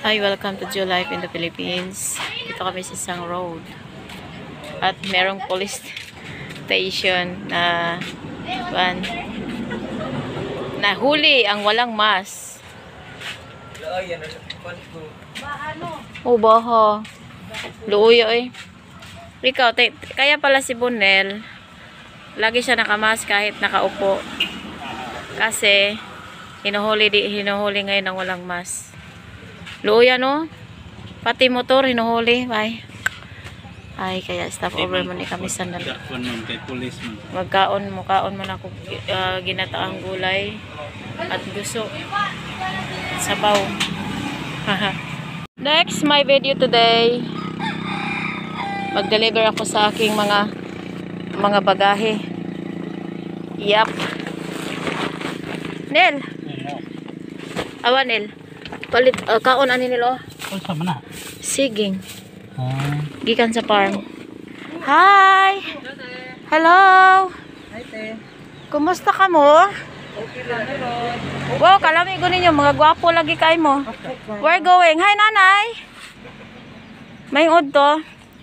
Hi, welcome to Joe Life in the Philippines. Dito kami sa isang road. At merong police station na nahuli ang walang mask. Oh, baha. Luuyo eh. Ikaw, kaya pala si Bunel, lagi siya nakamask kahit nakaupo. Kasi, hinuhuli ngayon ang walang mask. Luya no? Pati motor hinuhuli. Ay, kaya stop over muna kami sandali. Kaon mo na ako ginataang gulay at gusto. Sabaw. Next, my video today. Mag-deliver ako sa aking mga bagahe. Yap. Nel. Awan Nel. Palit kaon ani nilo. Unsa man na? Siging. Gikan sa farm. Hi. Hello. Hi te. Kumusta ka mo? Okay lang ron. Wow, kalamigo ninyo mga gwapo lagi kay mo. Where going? Hi nanay. May ud to.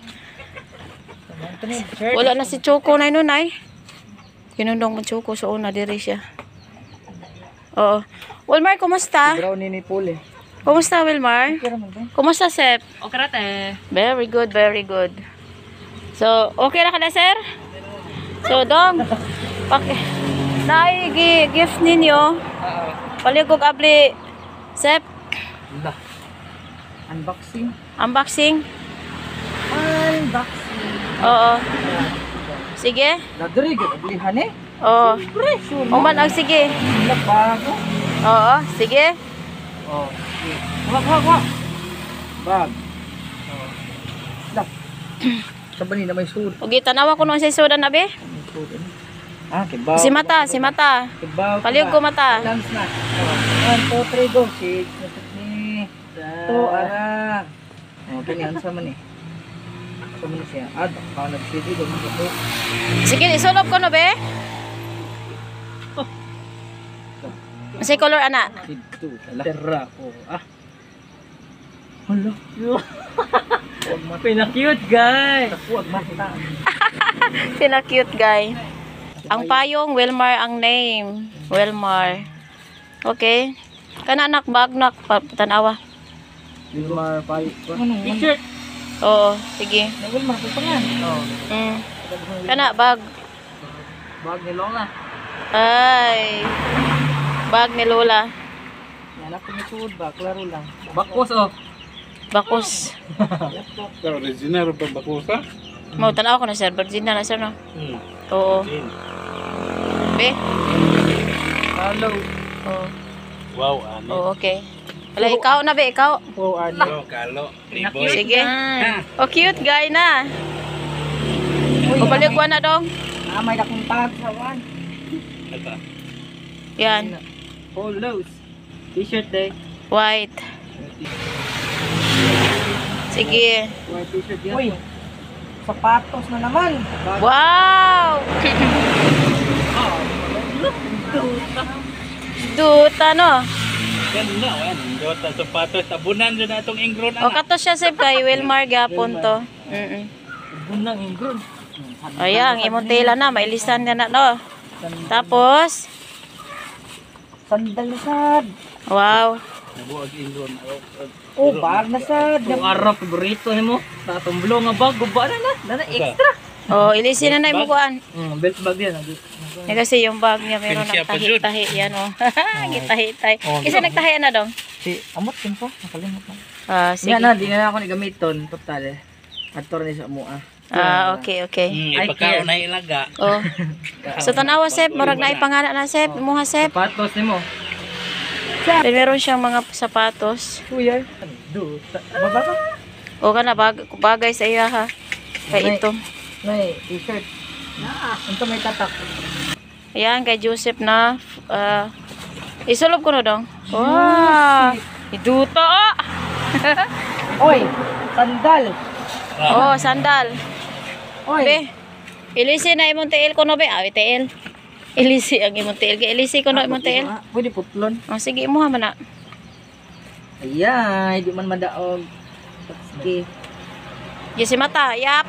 Wala na si Choco na nunay. Kinundong mo Choco sa una diri siya. Oo. Wilmar, kumusta? Brown ni Pole. Kumusta, Wilmar? Kumusta, Sep? Okay ra te. Very good, very good. So, okay na ka na, sir? So, dong, gift ninyo. Paligog abli, Sep? Unboxing. Unboxing? Unboxing. Oo. Sige? Nadri gid ablihan eh. Oo. Pressure. Uman ang sige. Bago. Oo, sige. Oh. Wag. Bag. Oh. Dak. Sabani na may sud. Ugi, tanawa ko nung sa soda na, be. Kibaw. Si mata. Kibaw. Paligog ko mata. Dance na. 1 2 3 go. 6 ni. To ara. Oh, kanya sa man eh. Sa man siya. Ka nag-CD go mo to. Sige, isulop ko no, be. Masay color, ana. Dito. Tera ko. Hala. Pina-cute, guys. Huwag mata. Pina-cute, guy. Ang payong, Wilmar ang name. Wilmar. Okay. Kana anak, bagnak. Tanawa. Wilmar payo. T-shirt. Oo, sige. Wilmar, ito pa nga. Kana, bag. Bag ni Lola. Ay. Bag ni Lola. Yan ako ni Sud, bag. Klaro lang. Bakos, oh. Bakos. Original pa bakusa? Mau tanaw ko na, sir. Virgin na, sir, no? Oo. Be? Hello. Oo. Wow, ani. Oo, okay. Wala, ikaw na, be. Ikaw. Oh, ano? Kalo, liboy. Sige. Oh, cute guy na. O, baligwan na dong. May dakong tag sa wan. Ito. Yan. Polos. T-shirt day. White. Sige. White t-shirt yan. Uy. Sapatos na naman. Wow! Duta, no? Yan na, wan. Dota sapatos, tabunan dyan na itong ingron. O, kato siya, sir, kay Wilmar gapon to. Bunang ingron. Ayan, imong tela na. Mailisan ka na, no? Tapos, Sandal na sad. wow. Nabuag ingron. Oh, bag na sad. Yung araw, paborito mo. Tatumblo nga bag. Guba na extra. O, ilisin na na yung mukuan. Belt bag yan. Kasi yung bag niya meron Pinsya ng pa, Jud. tahi-tahi yan, o. Gitahi-tahi. Isa nagtahi na dong? Si Amot din pa. Nakalimot na. Sige. Yan na, di na ako nagamiton. Total eh. Ator ni sa mua. Okay, okay. Ipagkaon na ilaga. Oh. So tanawa, Sep, murag na ipangana na, Sep. Muha, Sep. Sapatos ni mo. Then meron siyang mga sapatos. Kuya. Duta. Baba ka? O ka na, bagay sa iya, ha. Kay ito. May t-shirt. Ito may tatak. Ayan, kay Joseph na. Isulog ko na dong. Wow! Iduta, ah! Oy! Sandal! Oh, sandal. Oy! Be, ilisi na imong tiil ko no, be. Tiil. Ilisi ang imong tiil. Ilisi ko no imong tiil. Pwede putlon. Oh, sige, imuha man na. Ayay, di man madaog. Sige. Di si mata, yap.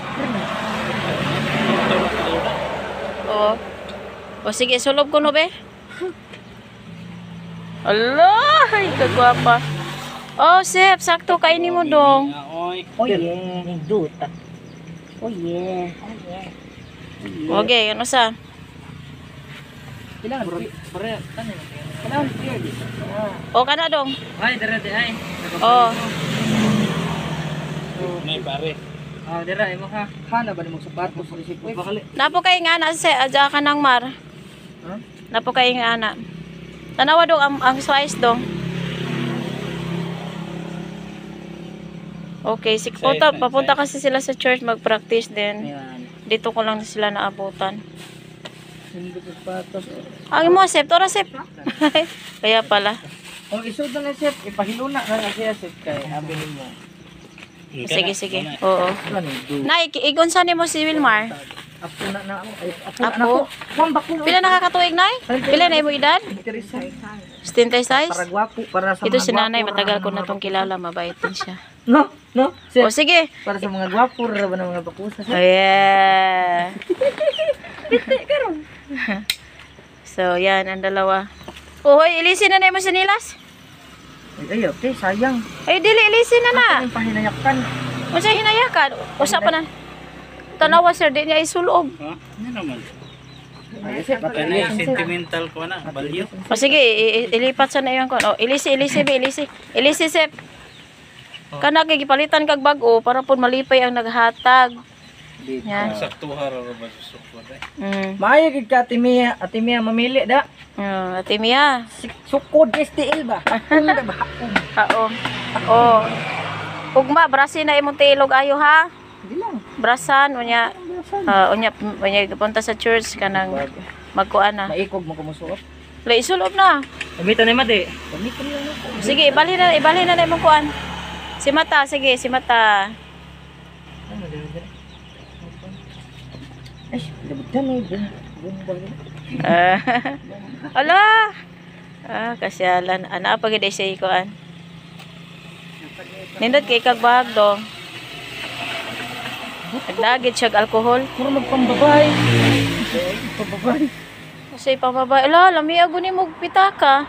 Oo. O sige, sulob ko no be. Allah, ay kagwapa. Oh, Sep, sakto kainin mo dong. Oy. Oh yeah, duta. Oh yeah. Okay, ano sa? Kailangan pare, kanin. Kailangan clear di. O kana dong. Ay, dara di ay. Oh. Nay pare. Ah, dara imo ha. Hana ba nimo sapatos sa isip? Bakali. Napo kay nga ana se adya ka nang mar. Ha? Napo kay nga ana. Tanawa dong ang size dong. Okay, papunta kasi sila sa church mag-practice din. Ayan. Dito ko lang sila naabutan. Hindi ko sapatos. Ang mo, Sep, tora Sep. Kaya pala. Oh, isod na chef, ipahiluna na siya chef kay abi nimo. Sige, sige. Oo. Ano do? Nay, igonsa nimo si Wilmar. Apo na ako. Ay, apo Apo? na ako. Wambak ko. Pila nakakatuig, Nay? Pila na imo edad? 66? Para gwapo, para sa Ito mga si nanay, gwapo, matagal ko para na sa itong kilala, mabait din siya. No, no. Chef, O sige. para sa mga gwapo, ra ba ng mga bakusa Oh, yeah. So, yan, ang dalawa. Oh, hoy, ilisin na na mo sa nilas. Ay, okay, sayang. Ay, dili, ilisin na na. Ano yung pahinayakan? O siya hinayakan. Usa pa na. Tanawa, sir, di niya isulob. Ha? Ano naman? Ay, chef, Kaya na yung sentimental ko na. Balyo. O sige, ilipat sa na yung kon. O, ilisi, ilisi. Ilisi, sep. Kana kay gipalitan kag bag-o para pud malipay ang naghatag. Yan. Saktuha ra ba susukod eh. Maayo gid ka Ate Mia mamili da. Ate Mia. Sukod STL ba? Hakong da ba? Hakong. Oo. Oh. Ugma, brasin na imong tilog ayo ha. Hindi lang. Brasan unya. Unya punta sa church kanang magkuan na. Maikog mo kumusuot. La isulob na. Gamitan ni Mate. Gamitan lang ako. Sige, ibalhin na imong kuan. Si Mata, sige, si Mata. Ano dito? Ay, dabutan eh. Bomba. Ala. Kasyalan. Ana pa gid siya kuan. Nindot kay kag bahag dong. Nagdagit siya og alcohol. Puro magpambabay. Pambabay. Kasi pamabay. Ala, lami ago ni mo pitaka.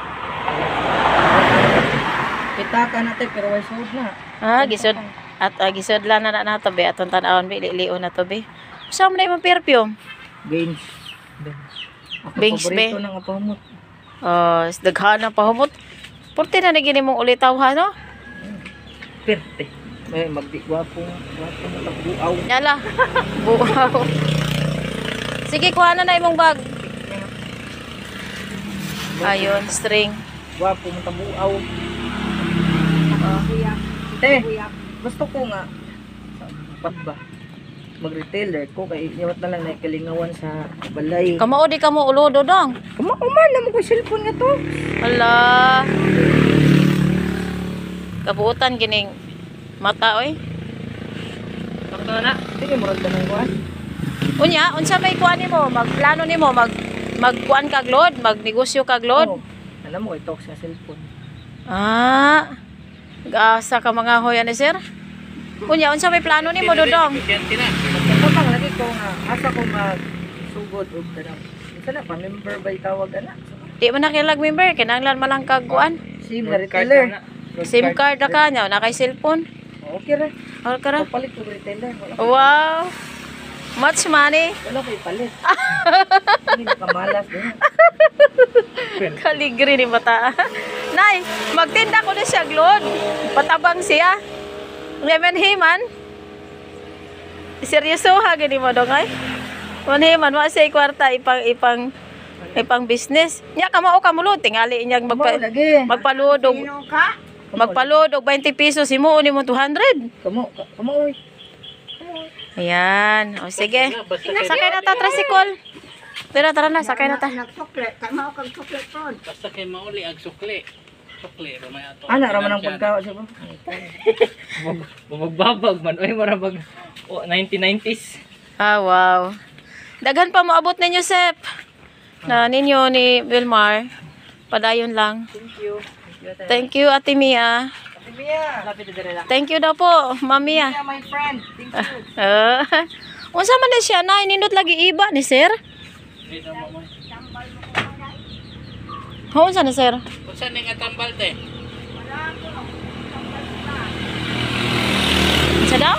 Pitaka natin pero way sold na. Gisod. At gisod lang na nato be. Aton tanawon be. Liliw na to be. Saan mo na yung perfume? Beans. Ako Beans, paborito be. ng apamot. Daghan na pahumot. Purti na nagini mong ulitaw ha, no? Perte. May magdi-gwapong nagbuaw. Yala. Buaw. Sige, kuha na imong bag. Ayun, string. Gwapong tabuaw. Te, gusto ko nga. Pat ba? Mag-retailer ko kay iwat na lang na kalingawan sa balay. Kamao di ka mo ulodo dong. Kumauman na mo ko cellphone nga to. Hala. Kabuutan gining mata oy. Sakto na. Sige, murag ka ng kuhan. Unya, unsa may kuan nimo? Magplano nimo magkuan kag load, magnegosyo kag load. Oh, alam mo, ito sa cellphone. Gasa ka mga hoy ani sir. Unya, unsa may plano nimo dodong? Kusyente na. Kapag lagi ko nga, asa ko magsugod o ganap. Isa na, pa-member ba tawag ana? Di man nakilag member, kinanglan man lang kag kuan. SIM na retailer. SIM card na ka nya, na kay cellphone. Okay ra. Or kara. Papalit ko retailer. Wow. Much money. Wala ko ipalit. Hindi makamalas din. Kaligri ni bata. Nay, magtinda ko na siya glod. Patabang siya. Lemon himan. Seryoso ha gani mo dong ay. Man himan wa say kwarta ipang business. Nya kamao kamulod tingali inyag magpaludog. Magpaludog 20 pesos imo ni mo 200. Kamo oy. Ayan. O sige. Sakay na ta tricycle. Tara na, sakay na ta. Basta kay mauli ang sukli. Sukli ra may ato. Ana ra man ang pagkawa siya ba? Bumagbabag man. Uy, marabag 1990s. Wow. Daghan pa moabot ninyo, Sep. Na ninyo ni Wilmar. Padayon lang. Thank you. Thank you, Ate Mia. Ate Mia. Lapit na rin. Thank you daw po, Mami. Mia, my friend. Thank you. Unsa man na siya na inindot lagi iba ni sir? Unsa na sir? Unsa ning atambal te? Unsa daw?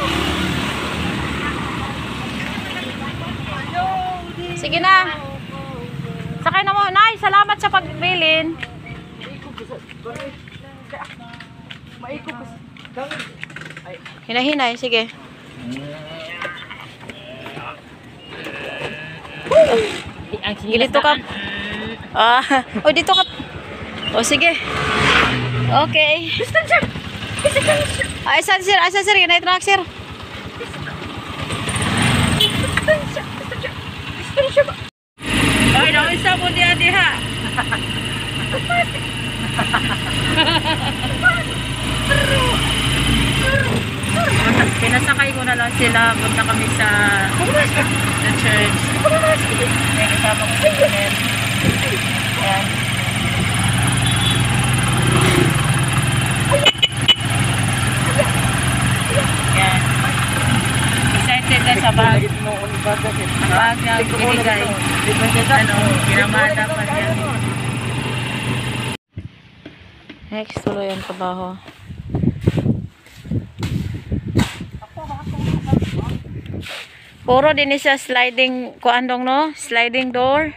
Sige na. Sakay na mo, Nay. Salamat sa pagbilin. Hinahinay, sige. Ang Dito ka. Oh, dito ka. Oh, sige. Okay. Ay, sir. Ganay truck, sir. Ay, naman sa po diha. Pinasakay ko na lang sila. Punta kami sa church. May kasama ko sa church. Ayan. Ayan. Excited na sa bag. Bag niya binigay. Pinamada pa niya. Next, tuloy ang trabaho. Puro din siya sliding, kuandong no? Sliding door.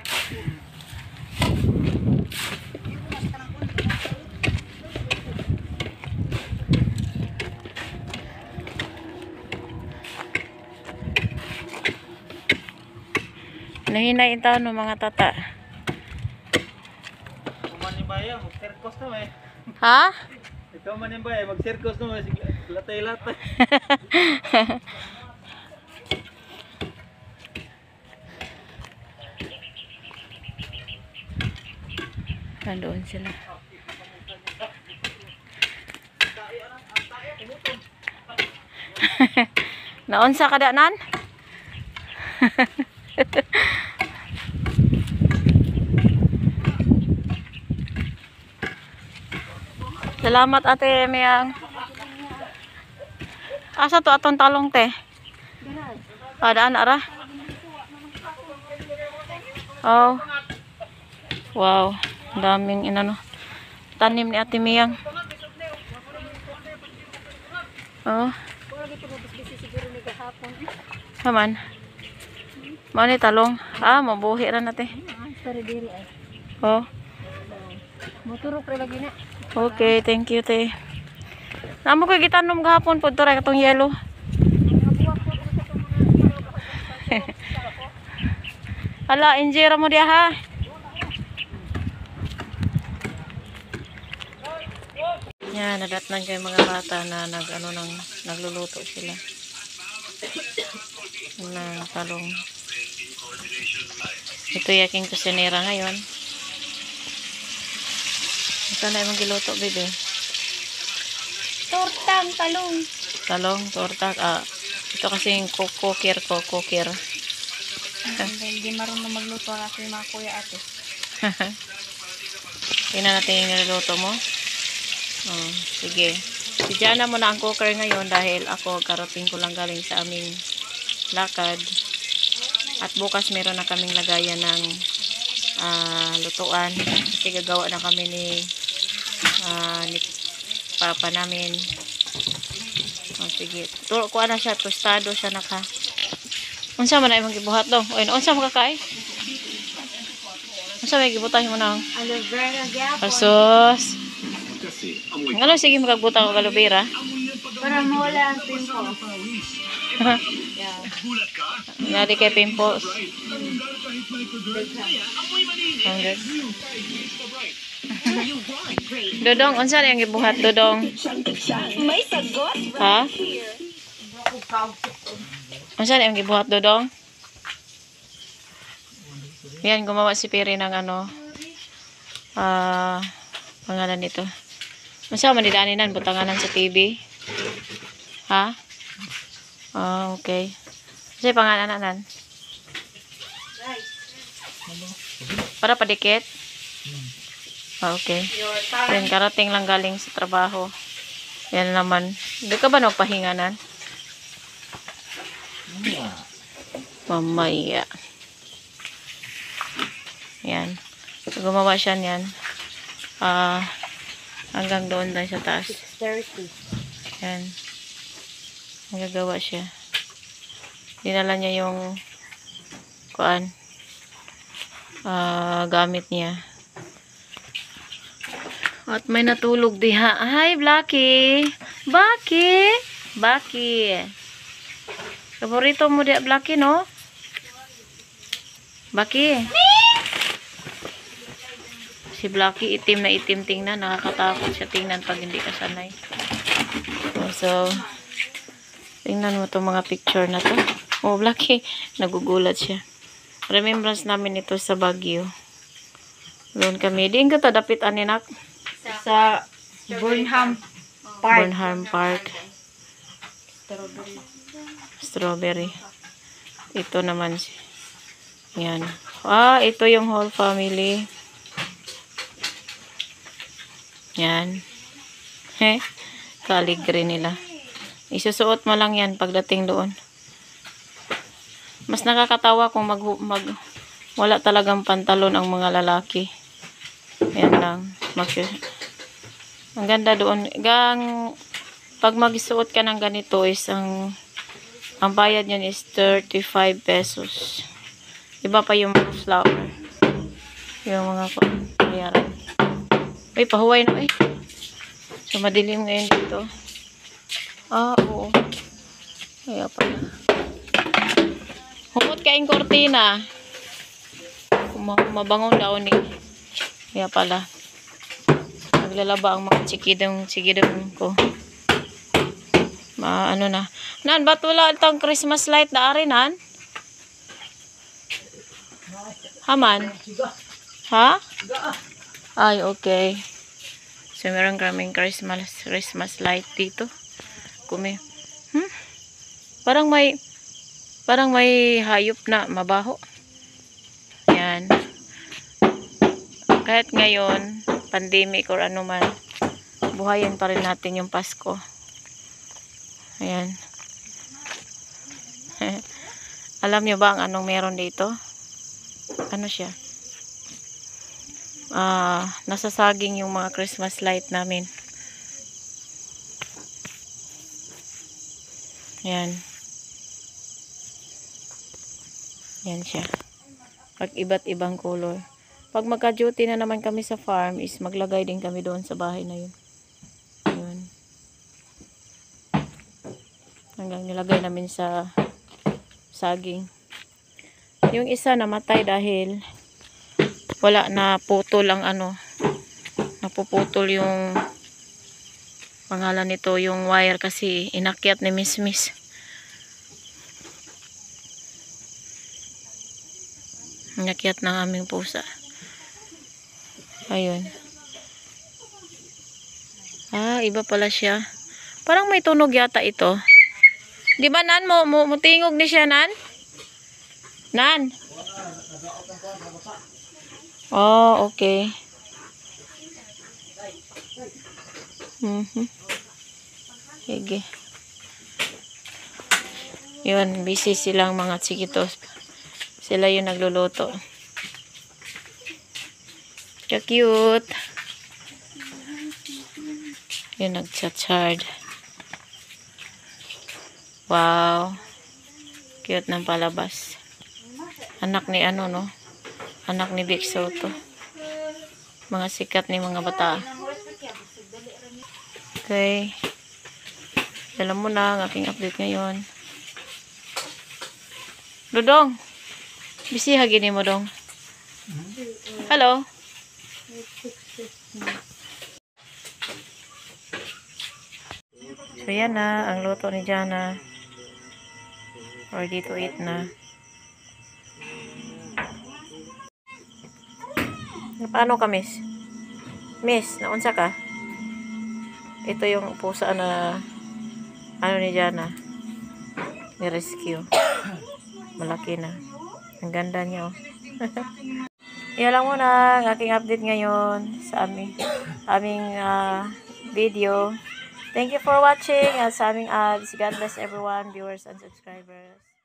Nahinay ito no mga tata. Manimbaya, mag-circus na eh. Ha? Ikaw manimbaya, mag-circus na eh. Latay-latay. Nandoon sila. Naunsa ka danan? Salamat ate Miyang. Asa to atong talong te? Daan ara. Oh. Wow. Daming inano tanim ni Ate Miyang. Oh. Haman. Mani talong. Mabuhi ra na te. Oh. Moturok ra lagi na. Okay, thank you te. Namo ko gitanom gahapon pud to ra katong yellow. Hala, injera mo diha ha. Yan, nadatnan kayo mga bata na nagluluto sila ng talong. Ito yaking kusinera ngayon. Ito na yung giluto, bebe. Tortang talong. Talong, torta. Ito kasing kukir. Hindi marunong magluto ang aking mga kuya ate. Tingnan natin yung niluto mo. Oh, sige. Sidya mo na ang cooker ngayon dahil ako karating ko lang galing sa aming lakad. At bukas meron na kaming lagayan ng lutuan. Kasi gagawa na kami ni papa namin. Oh, sige. Kuha na siya. Tostado siya naka. Unsa man ay mong gibuhat do? Oy, unsa makakain? Unsa may gibutahin mo nang? Aloe vera gyapon. Asos. Ano sige magbuta ko kalubira? Para mawala ang pimpo. Nadi kay pimples. Dodong, unsa yung gibuhat dodong? May sagot. Ha? Unsa yung gibuhat dodong? Yan, gumawa si Piri ng pangalan nito. Masa manidaanan butanganan sa TV? Ha? Okay. Kasi pangalanan. Para padikit. Okay. Yan, karating lang galing sa trabaho. Yan naman. Hindi ka ba nagpahinganan? Mamaya. Yan. So, gumawa siya niyan. Hanggang doon lang sa taas. 30. Yan. Nagagawa siya. Dinala niya yung kuan. Gamit niya. At may natulog diha. Hi, Blacky. Baki. Paborito mo diha, Blacky, no? Baki. Si Blacky, itim na itim tingnan. Nakakatakot siya tingnan pag hindi ka sanay. So, tingnan mo itong mga picture na to. Oh, Blacky. Nagugulat siya. Remembrance namin ito sa Baguio. Doon kami. Diin ka tadapit, aninak? Sa Burnham Park. Burnham Park. Strawberry. Ito naman. Yan. Ito yung whole family. Yan. Kaligre nila. Isusuot mo lang yan pagdating doon. Mas nakakatawa kung wala talagang pantalon ang mga lalaki. Yan lang. Ang ganda doon. Pag magsuot ka ng ganito is ang bayad niyan is 35 pesos. Iba pa yung mga flower. Yung mga bayaran. Uy, pahuway na eh. So, madilim ngayon dito. Oo. Kaya pala. Humot ka yung kortina. Mabangon daw ni. Kaya pala. Naglalaba ang mga chikidong ko. Ano na. Nan, ba't wala itong Christmas light na ari, Nan? Haman? Ha? Ay, okay. So, meron kaming Christmas light dito. Parang may hayop na mabaho. Yan. Kahit ngayon, pandemic or ano man, buhayin pa rin natin yung Pasko. Ayan. Alam nyo ba ang anong meron dito? Ano siya? Nasa saging yung mga Christmas light namin. Ayan. Yan siya. Pag iba't ibang color. Pag magka-duty na naman kami sa farm is maglagay din kami doon sa bahay na yun. Yun. Hanggang nilagay namin sa saging. Yung isa namatay dahil wala na putol ang napuputol yung pangalan nito, yung wire kasi inakyat ni Miss. Inakyat ng aming pusa. Ayun. Iba pala siya. Parang may tunog yata ito. Di ba, Nan? Mutingog ni siya, Nan? Nan? Oh, okay. Sige. Yun, busy silang mga chiquitos. Sila yung nagluluto. Cute. Yun, nag-chat-chard. Wow. Cute ng palabas. Anak ni no? Anak ni Vic Soto. Mga sikat ni mga bata. Okay. Alam mo na ang aking update ngayon. Dodong. Busy hagini mo, Dong. Hello. So yan na, ang luto ni Jana. Ready to eat na. Paano ka, Miss? Miss, naunsa ka? Ito yung pusa na ni Jana. Ni-rescue. Malaki na. Ang ganda niya, oh. Yan lang muna ang aking update ngayon sa aming video. Thank you for watching at sa aming ads. God bless everyone, viewers and subscribers.